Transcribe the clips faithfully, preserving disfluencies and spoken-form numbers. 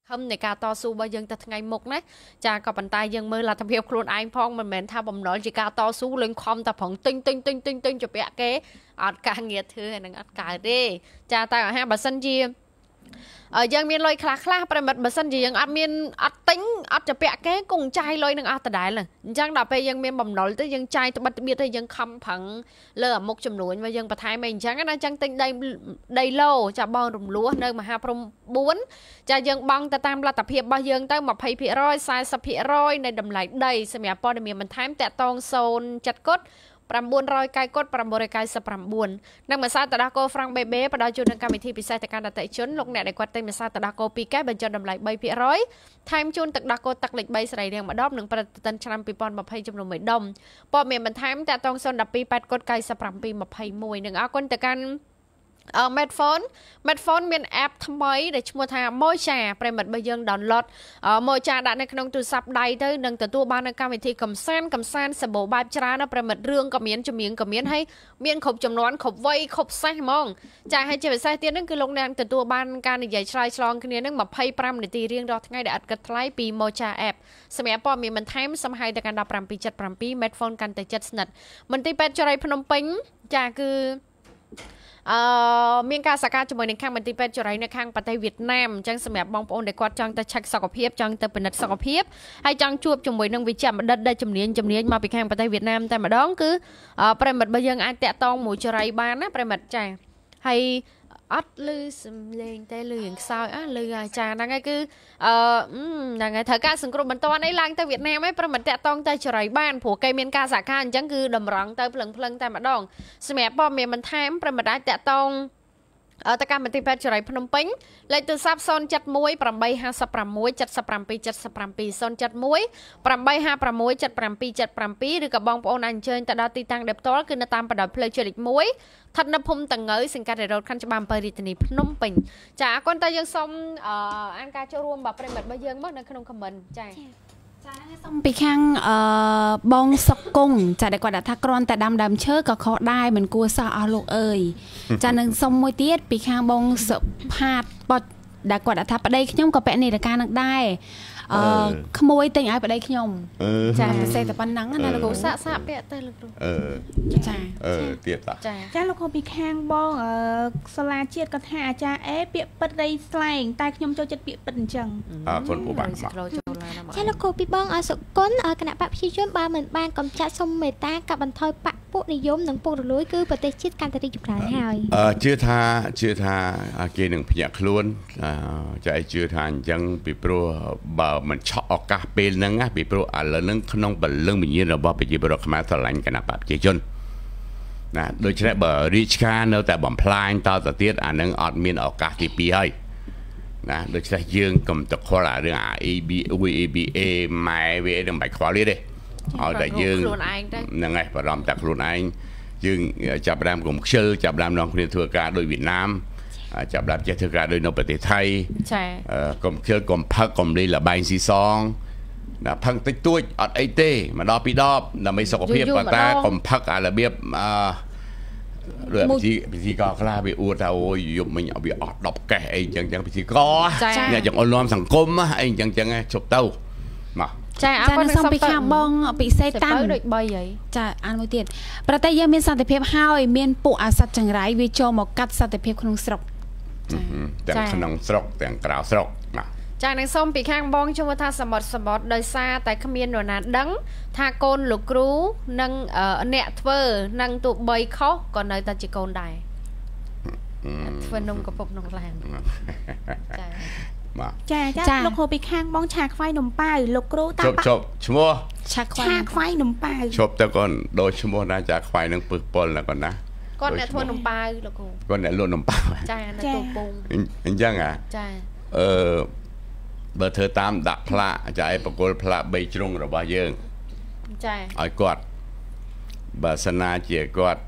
ហឹមនៃការតស៊ូរបស់យើងទៅថ្ងៃមុខណាចាក៏ប៉ុន្តែយើងមើលលទ្ធភាពខ្លួនឯងផងមិនមែនថាបំណុលជាការតស៊ូលេងខំតែប្រឹងទិញទិញទិញទិញទិញជពាក់គេអត់ការងារធ្វើហើយនឹងអត់កើតទេចាតែអាហារបើសិនជាយើងមានលុយខ្លះខ្លះប្រិមិត្តបើសិនជាយើងអត់មានអត់ទិញអត់ជពាក់គេគង់ចាយលុយនឹងអស់ដដែលអញ្ចឹងដល់ពេលយើងមានបំណុលទៅយើងចាយត្បិតត្បៀតទៅយើងខំប្រឹងលើអាមុខចំនួនមកយើងបន្ថែមអីអញ្ចឹងណាអញ្ចឹងទិញដីដីឡូចាបងរំលោះនៅមហាព្រំបួនចាយើងបង់ទៅតាមលទ្ធភាពរបស់យើងទៅยี่สิบភាគរយสี่สิบភាគរយនៃតម្លៃដីសម្រាប់ព័ត៌មានបន្ថែមតាក់ទងศูนย์เจ็ดគត់900កាយកត់999និងម្សៅទឹកដោះគោ Frank Baby ផ្ដល់ជូននៅកម្មវិធីពិសេសទៅកាន់អតិថិជនលោកអ្នកដែលគាត់ទិញម្សៅទឹកដោះគោពីរកែបញ្ចុះតម្លៃ三ភាគរយថែមជូនទឹកដោះគោទឹកលេខ3ស្រីរៀងម្ដងនិងប្រតិទិនឆ្នាំยี่สิบยี่สิบចំនួនមួយដុំព័ត៌មានបន្ថែមតាក់ទងศูนย์หนึ่งสองแปดกดเก้าสิบเจ็ดยี่สิบเอ็ดនិងអរគុណទៅកាន់អឺ Medphone Medphone មាន app ថ្មីដែលឈ្មោះថា Mocha ប្រិមិត្តបើយើង download Mocha ដាក់នៅក្នុងទូរស័ព្ទដៃទៅនឹងទទួលបាននៅកម្មវិធីកំសាន្តកំសាន្តសម្បូរបែបច្រើនណាប្រិមិត្តរឿងក៏មានចម្រៀងក៏មានហើយមានគ្រប់ចំនួនគ្រប់វ័យគ្រប់សាសហ្មងចាហើយជាពិសេសទៀតហ្នឹងគឺលោកអ្នកទទួលបានការនិយាយឆ្លើយឆ្លងគ្នានឹងยี่สิบห้าនាទីរៀងរាល់ថ្ងៃដែលអត់គិតថ្លៃពី Mocha app សម្រាប់ព័ត៌មានបន្ថែមសំហៅទៅកាន់một bảy七七 Medphone កាន់តែជិតស្និទ្ធមន្ទីរពេទ្យចរ័យភ្នំពេញចាគឺអឺមានការសកម្មជាមួយនឹងខាងមន្ទីរពេទ្យចរ័យនៅខាងប្រទេសវៀតណាមអញ្ចឹងសម្រាប់បងប្អូនដែលគាត់ចង់ទៅ check សុខភាពចង់ទៅពិនិត្យសុខភាពហើយចង់ជួបជាមួយនឹងវិជ្ជបណ្ឌិតដែលជំនាញជំនាញមកពីខាងប្រទេសវៀតណាមតែម្ដងគឺប្រិមិត្តបើយើងអាចតាក់ទងមួយចរ័យបានណាប្រិមិត្តចាហើយអត់លឺសំឡេងតែលឺយ៉ាងខ្សោយអ่ะលឺអាចារ្យហ្នឹងហើយគឺអឺហ្នឹងហើយត្រូវការសង្គ្រោះបន្ទាន់អីឡើងទៅវៀតណាមឯងប្រិមិត្តតាក់ទងទៅចរ័យបានព្រោះគេមានការសហការអញ្ចឹងគឺតម្រង់ទៅភ្លឹងភ្លឹងតែម្ដងសម្រាប់ព័ត៌មានបន្ថែមប្រិមិត្តអាចតាក់ទងទៅកម្មវិធីពេទ្យចរ័យភ្នំពេញលេខទូរស័ព្ទศูนย์ เจ็ด หนึ่ง แปด ห้า หก เจ็ด เจ็ด เจ็ด เจ็ด เจ็ด ศูนย์ เจ็ด หนึ่ง แปด ห้า หก เจ็ด เจ็ด เจ็ด ឬក៏បងប្អូនអញ្ជើញទៅដល់ទីតាំងដែលផ្ទាល់គឺនៅតាមបណ្ដោយផ្លូវជាតិលេខមួយស្ថិតនៅភូមិតងើយសង្កាត់រ៉ូតខណ្ឌច្បារអំពើរាជធានីភ្នំពេញចាអរគុណតើយើងសូមអានការចូលរួមរបស់ប្រិមិត្តរបស់យើងមកនៅក្នុង comment ចាចាហ្នឹងសូមពីខាងអឺបងសុកគង់ចាដែលគាត់ថាគ្រាន់តែដាំដើមឈើក៏ខុសដែរមិនគួរសោះអស់លោកអើយចានឹងសុំមួយទៀតពីខាងបងសុផាតបត់ដែលគាត់ថាប្តីខ្ញុំក៏ពាក់នាឡិកានឹងដែរអឺក្មួយទិញឲ្យប្តីខ្ញុំចាពិសេសតែប៉ុណ្ណឹងណាលោកគ្រូសាក់សាក់ពាក់ទៅលោកគ្រូអឺចាអឺទៀតចាចាលោកគ្រូពីខាងបងអឺសាលាជាតិគាត់ថាអាចារ្យអេពាក្យពិតដីស្លែងតែខ្ញុំចូលចិត្តពាក្យពិតអញ្ចឹងអរគុណពូបាទចាលោកគ្រូពីបងអសុគុណគណៈបព្វជិជនបើមិនបានកំចាត់សុំមេត្តាកាត់បន្ថយបកពួកនិយមនិងពុករលួយគឺប្រទេសជាតិកាន់តែរីកចម្រើនហើយអឺជឿថាជឿថាគេនឹងភ្ញាក់ខ្លួនចាឲ្យជឿថាអញ្ចឹងពីព្រោះបើមិនឆក់ឱកាសពេលហ្នឹងណាពីព្រោះឥឡូវហ្នឹងក្នុងបលឹងវិញ្ញាណរបស់ប្រជាពលរដ្ឋខ្មែរស្រឡាញ់គណៈបព្វជិជនណាដូច្នេះបើរាជការនៅតែបំផ្លាញតទៅទៀតអាហ្នឹងអត់មានឱកាសទីពីរហើយណាដូច្នេះយើងកុំតខ្វល់អារឿងអា អេ ប៊ី អេ ប៊ី អេ ម៉ែវានឹងមិនខ្វល់ទេឲ្យតែយើងហ្នឹងហើយបារម្ភតែខ្លួនឯងយើងចាប់ដើមកុំខ្ជិលចាប់ដើមនាំគ្នាធ្វើការដោយវៀតណាមចាប់ដើមចេះធ្វើការដោយនៅប្រទេសថៃចាកុំខ្ជិលកុំផឹកកុំលេងលបែងស៊ីសងណាផឹកតិចតួចអត់អីទេម្ដងពីរដបដើម្បីសុខភាពប៉ុន្តែកុំផឹកអារបៀបអឺឬពិធីពិធីកខ្លះវាអួតថាអូយយប់មិញវាអស់ដប់កេះអីចឹងចឹងពិធីកអ្នកចឹងអនលំសង្គមអីចឹងចឹងជប់ទៅមកចាអរគុណសូមពីខាងបងពិសេសតាំងដូចបីហើយចាអានមួយទៀតប្រទេសយើងមានសន្តិភាពហើយមានពួកអាសត្វចង្រៃវាចូលមកកាត់សន្តិភាពក្នុងស្រុកចាទាំងក្នុងស្រុកទាំងក្រៅស្រុកចានឹងសូមពីខាងបងជុំថាសមុទ្រសមុទ្រដោយសារតែគ្មាននរណាដឹងថាកូនលោកគ្រូនិងអ្នកធ្វើនឹងទូបីខុសក៏នៅតែជាកូនដែរធ្វើនំកពុកនំឡានចាចាចាលោកគ្រូពីខាងបងឆាខ្វៃនំប៉ាវលោកគ្រូតាមជប់ជប់ឈ្មោះឆាខ្វៃឆាខ្វៃនំប៉ាវជប់ទៅកូនដូចឈ្មោះណាចាខ្វៃនឹងពឹសពលណាកូនណាគាត់អ្នកធ្វើនំប៉ាវលោកគ្រូគាត់អ្នកលក់នំប៉ាវចានៅទូពងអញ្ចឹងហ៎ចាអឺបើធ្វើតាមដាក់ផ្លាកចាឲ្យបកគលផ្លាកបីជ្រុងរបស់យើងចាឲ្យគាត់បើសិនណាជាគាត់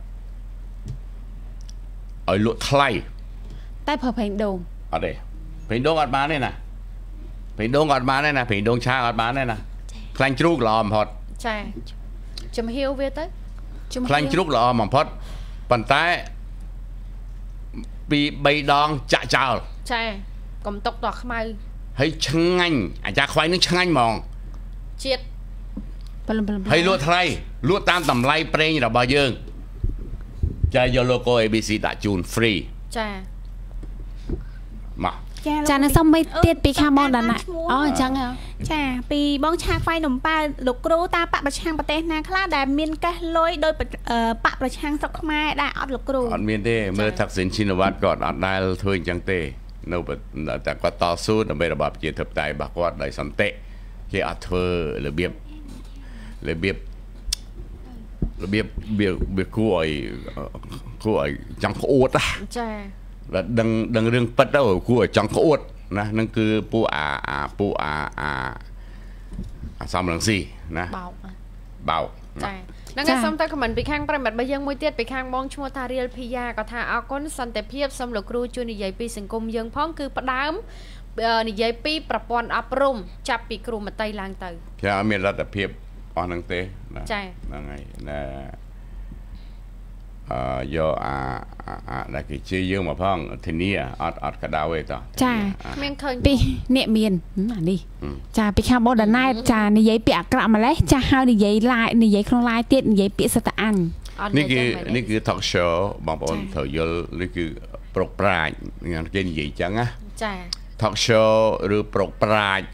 ឲ្យលក់ថ្លៃតែប្រើប្រេងដូងអត់ទេប្រេងដូងអត់បានទេណាប្រេងដូងអត់បានទេណាប្រេងដូងឆាអត់បានទេណាខ្លាញ់ជ្រូកល្អបំផុតចាចំហៀវវាទៅខ្លាញ់ជ្រូកល្អបំផុតប៉ុន្តែពីបីដងចាក់ចោលចាកុំຕົកតោះខ្មៅហ hay chăng anh à cha khoai nước chăng anh mong chết hay lúa thay lúa tam tầm lay pre là bao nhiêu cha vô logo a bê xê đã chun free cha mà cha nó xong mấy tiết pi kham mong đàn này ó chẳng hả cha pi bong cha khoai nồng pa lục rô ta bạ bạch trang bạch tê na khá đà miên cái lối đôi bạ bạch trang sọc mai đã ọt lục rô ọt miên tê mơ thật xin xin vật còn ọt đai thôi chẳng tê nâu bậtแต่ก็ต่อสู้ในระบบจิตใจบักว่าได้สันเตะที่อัดเธอระเบียบระเบียบระเบียบเบียบเบียบกู้ไอ้กู้ไอ้จังโคตรอ่ะแล้วดังดังเรื่องปัดแล้วกู้ไอ้จังโคตรนะนั่นคือปูอาอาปูอาอาสามหลังสี่นะเบาเบาใช่นั่งไงซ้ำแต่ขมันไปข้างประมาทใบยังมวยเตี้ยไปข้างมองชัวทาเรียลพิยาก็ทาเอาก้นสันแต่เพียบสำหรับครูจูนิยัยปีสังคมยังพ้องคือประดามนิยัยปีประปอนอัปรุมจับปีครูมาไตลางเตยแค่มีรัฐเพียบอ่อนนังเตนะใช่นั่งไงนะโยอาอ่าได้กี่ชื่อเยอะมาพ้องทีนี้อ่ะอัดอัดกระดาษไว้ต่อจ้าเมียงเคยปีเนี่ยเมียนอ่ะดิจ้าไปข้าวบดนายจ้าในยัยเปียกระมาเลยจ้าเฮาในยัยลายในยัยคลองลายเตี้ยในยัยเปียสตาอันนี่คือนี่คือทอล์กโชว์บางคนเถอะยลนี่คือปลุกปราชงานเกี่ยนยัยจังอ่ะจ้าทอล์กโชว์หรือปลุกปราช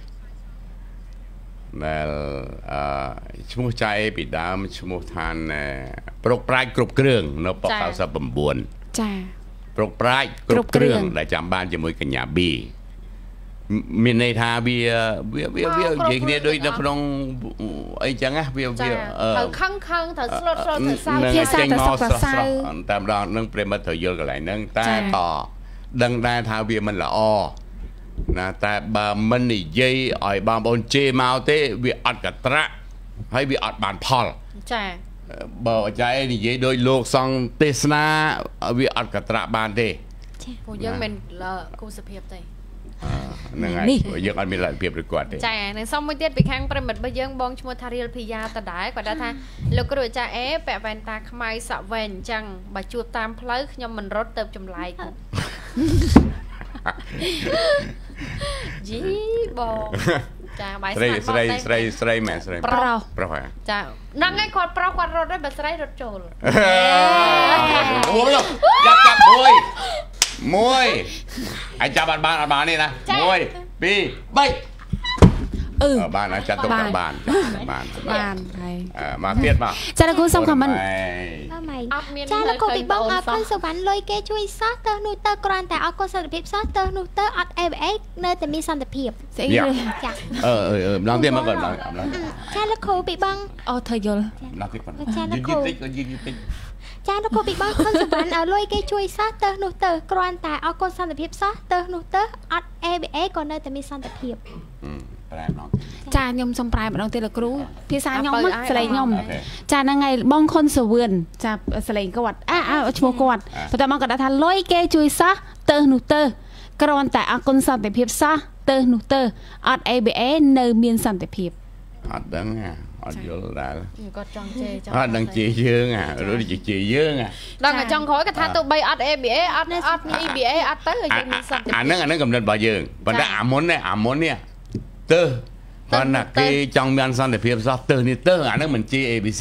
ชั่วโมงใจปิดดามชั่วโมงทานปลุกปลายกรุบเครื่องนปเขาสะบำบวนปลุกปลายกรุบเครื่องได้จำบ้านจะมวยกันยาบีมีในทาเบียเบียเบียเบียอย่างนี้โดยนักร้องไอ้จังอ่ะเบียเบียเออข้างข้างเถอะสลดสลดเถอะเศร้าเพี้ยซาเถอะสลดเศร้าตามเรานั่งเปรมาเถอะเยอะกันหลายนั่งแต่ต่อดังได้ทาเบียมันละอ้อนะแต่บางมันนี่ยัยไอ้บางบนเจมาเต้วิอัดกระตระให้วิอัดบานพอลใช่บอกใจนี่ยัยโดยโลกซองเตสนาวิอัดกระตระบานเต้ผู้ยังเป็นละกูสเพียบใจนั่งไงยังอันมีหลายเพียบหรือกว่าเต้ใช่ในซ่อมไม่เตี้ยไปแข่งประมิดไปยังบองชมทาริลพิยาตะได้กว่าได้ท่าแล้วก็โดยจ่าเอ๊ะแปะแวนตาขมายสะเวนจังบาจูตามพลักยมมันรถเติมจำลายจีบองจ้าใบสไลด์สไลด์สไลด์สไลด์แม่สไลด์ปลาปลาจ้านั่งไงขวดปลาขวดรถได้แบบสไลด์รถโจลโอ้ยจับจับมวยมวยไอ้จับบานบานบานนี่นะมวยปีใบเออบ้านนะจัดตรงกับบ้านบ้านบ้านมาเทียบมาจ้าแล้วกูส่งคำมันจ้าแล้วกูไปบ้องเอาคนสวรรค์ลอยแกช่วยซอสเตอร์นูเตอร์กรอนแต่เอาคนสันติภาพซอสเตอร์นูเตอร์อัดเอฟเอ็กเนอร์แต่มีสันติภาพจ้าเออเออเออลองเทียบมาก่อนลองลองจ้าแล้วกูไปบ้องอ๋อเธอยลลองเทียบก่อนจ้าแล้วกูยืนยืนยืนจ้าแล้วกูไปบ้องคนสวรรค์เอาลอยแกช่วยซอสเตอร์นูเตอร์กรอนแต่เอาคนสันติภาพซอสเตอร์นูเตอร์อัดเอฟเอ็กก่อนเนอร์แต่มีสันติภาพจ้ายมสมปลายมาลองเตลกรูพี่สาวยมมั้งสไลยมจ้านั่งไงบ้องคนสวรรค์จ้าสไลกวดอ่ะอ่ะชั่วโมงกวดพอแต่มันก็ได้ทันลอยแกจุยซะเตอร์นูเตอร์กรอนแต่อาคนสันติภาพซะเตอร์นูเตอร์อัดเอเบเอเนอร์เมียนสันติภาพอัดดังอ่ะอัดเยอะได้ก็จังเจอัดดังเจเยอะอ่ะรู้ดิเจเยอะอ่ะดังอ่ะจังขอยกระทะตัวใบอัดเอเบเออัดอัดอีเบเออัดเตอร์ยังมีสันติภาพอันนั้นอันนั้นกำเนิดบ่เยอะบรรดาอามนเนี่ยอามนเนี่ยเตอร์ตอนนักที่จังเมียนสันติภาพซะเตอร์นี่เตอร์อันนั้นเหมือน G A B C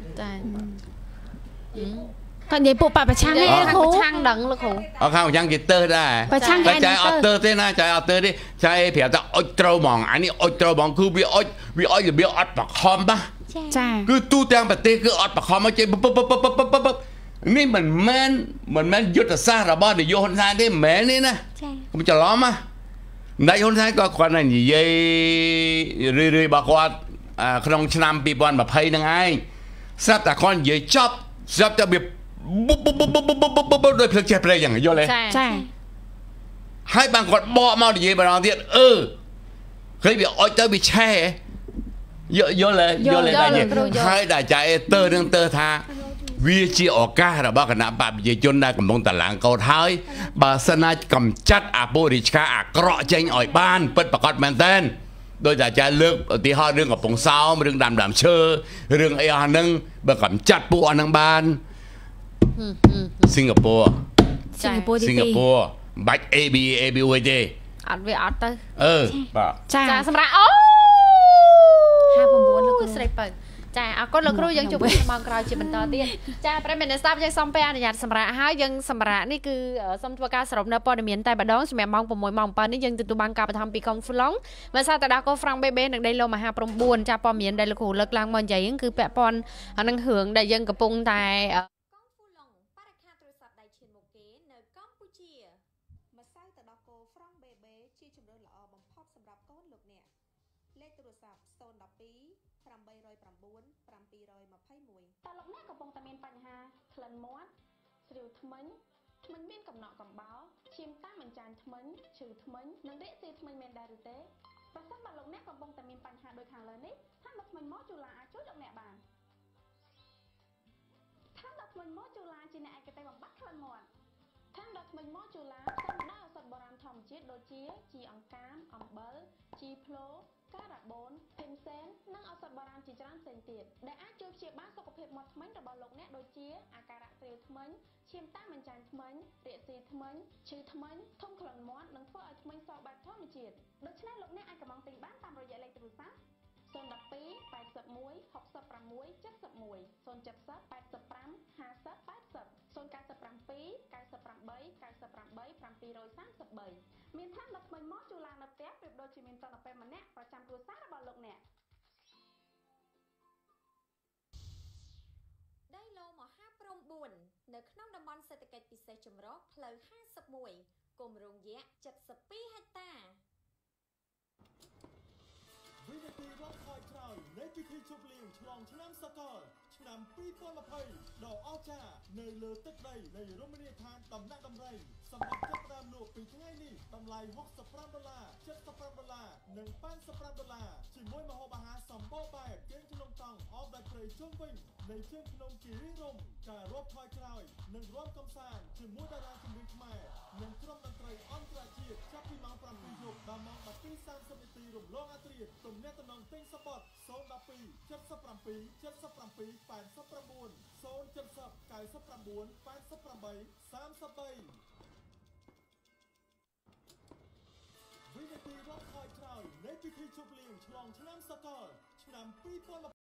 ตอนนี้ปุ๊บปะประชังไงครูประชังดังเลยครูเอาข้าวจังกิเตอร์ได้ประชังไงใจออเตอร์ที่น่าใจออเตอร์ที่ใจเพียงแต่ออตรมองอันนี้ออตรมองคือวิออวิออหรือวิออปากคอมปะใช่คือตู้แตงปฏิคือออปากคอมมาใจปุ๊บปุ๊บปุ๊บปุ๊บปุ๊บปุ๊บนี่เหมือนแมนเหมือนแมนยุทธศาสตร์ระบาดในโยนทางที่แมนนี่นะผมจะล้อมอ่ะในคนไทยก็คนนั้นยี่เรื่อยๆบอกว่าขนมชนามปีบอลแบบไพ่ยังไงทราบแต่คนยี่ชอบทราบจะแบบบุ๊บบุ๊บบุ๊บบุ๊บบุ๊บบุ๊บบุ๊บโดยเพลิงเจ็บเลยอย่างเยอะเลยใช่ให้บางคนบอกมาดีบางทีเออเคยแบบอ้อยเตอร์ไปแช่เยอะเยอะเลยเยอะเลยได้เนี่ยให้ได้ใจเตอร์เรื่องเตอร์ท่าวิจิออกกาเราบอกกันนะบาปยิ่งจนได้กำลังตะหลังเกาท้ายบาสนากำจัดอาโปริชกาอักเกาะเจงอ่อยบ้านเปิดประกอบแมนเทนโดยจะจะเลือกที่ห้าเรื่องกับปงเสาเรื่องดำดำเชอเรื่องไอ้อันนึงแบบกำจัดปูอันนังบ้านสิงคโปร์สิงคโปร์สิงคโปร์บัตเอบีเอบีโอเดអត់វាអត់ទៅអឺបាទចាសម្រាប់អូห้าหกលោកគ្រូស្រីបើចាអរគុណលោកគ្រូយើងជួបគ្នាម៉ោងក្រោយជាបន្តទៀតចាប្រិយមិត្តស្ដាប់យើងសូមពេលអនុញ្ញាតសម្រាប់ហើយយើងសម្រាប់នេះគឺសូមធ្វើការសរុបនៅព័ត៌មានតែម្ដងសម្រាប់ម៉ោង6ម៉ោង7នេះយើងទទួលបានការបឋមពីកុងហ្វ្ឡុងមកសាតាដាកូហ្វ្រង់បេបេនិងដីឡូមហាព្រំបួនចាព័ត៌មានដែលលោកគ្រូលើកឡើងមកនិយាយគឺពាក់ព័ន្ធនឹងរឿងដែលយើងកំពុងតែតើលោកអ្នកកំពុងតែមានបញ្ហាក្លិនមាត់ស្រីវធ្មេញធ្មេញមានកំណកកំបោរឈាមតាមអញ្ចាញធ្មេញឈឺធ្មេញនិងរាកស៊ីធ្មេញមានដែរឬទេប្រសិនបើលោកអ្នកកំពុងតែមានបញ្ហាដូចខាងលើនេះថាមកធ្មេញមកជូឡាអាចជួយលោកអ្នកបានថាមកធ្មេញមកជូឡាជាអ្នកឯកទេសបំបត្តិក្លិនមាត់ថាមកធ្មេញមកជូឡាផ្សំដោយឱសថបុរាណធម្មជាតិដូចជាជីអង្កាមអំបិលជីភ្លោការ៉ាបូនភីមសែននិងឱសថបុរាណជាច្រើនផ្សេងទៀតដែលអាចជួយព្យាបាលសុខភាពមាត់ធ្មេញរបស់លោកអ្នកដូចជាអាការៈស្រាវធ្មេញឈាមតាមអញ្ចាញធ្មេញរាកស៊ីធ្មេញឈឺធ្មេញធំក្លិនមាត់និងធ្វើឲ្យធ្មេញសបែបធម្មជាតិដូច្នេះលោកអ្នកអាចកំងទិញបានតាមរយៈលេខទូរស័ព្ទศูนย์ หนึ่ง สอง แปด หนึ่ง หก หก หก เจ็ด หนึ่ง ศูนย์ เจ็ด ห้า แปด ศูนย์ เก้า แปด แปด ศูนย์ แปด ศูนย์ เก้า แปด เก้า แปด เก้า แปด មានថាដល់ថ្មីមកជូឡានៅផ្ទះប្រៀបដូចជាមានតន្ត្រីម្នាក់ប្រចាំគ្រួសាររបស់លោកអ្នកដីឡូមហាព្រំបួននៅក្នុងតំបន់សេដ្ឋកិច្ចពិសេសចម្រុះផ្លូវห้าสิบเอ็ดគម្រោងយក្សเจ็ดสิบสองហិកតាវិនាទីរត់ខយក្រោយនៃពិធីជប់លៀងឆ្លងឆ្នាំសកលឆ្នាំពីរពាន់ยี่สิบដ៏អស្ចារ្យនៅលើទឹកដីនៃរមណីយដ្ឋានដំណាក់ដំរីសម្រាប់ចាប់ផ្ដើមលក់ពីថ្ងៃនេះតម្លៃหกสิบห้าដុល្លារเจ็ดสิบห้าដុល្លារនិងแปดสิบห้าដុល្លារជាមួយម្ហូបអាហារសម្បូរបែបជើងក្នុងតង់អបដាច់ព្រៃជុំវិញនៃជើងភ្នំជារៀងរំការរាប់ថយក្រោយនិងរាំកំសាន្តជាមួយតារាចម្រៀងខ្មែរនិងក្រុមតន្ត្រីអន្តរជាតិចាប់ពីម៉ោងប្រាំពីរយប់ដល់ម៉ោងដប់ពីរសាមសិបនាទីរំលងអាត្រៀតទំនាក់ទំនងទិញសពតศูนย์ หนึ่ง สอง เจ็ด เจ็ด เจ็ด เจ็ด เจ็ด แปด เก้า ศูนย์ เจ็ด เจ็ด เก้า แปด สาม สาม วินาทีรอบคอยคราวในพิธีชมเลียงฉลองឆ្នាំសកលឆ្នាំពីរពាន់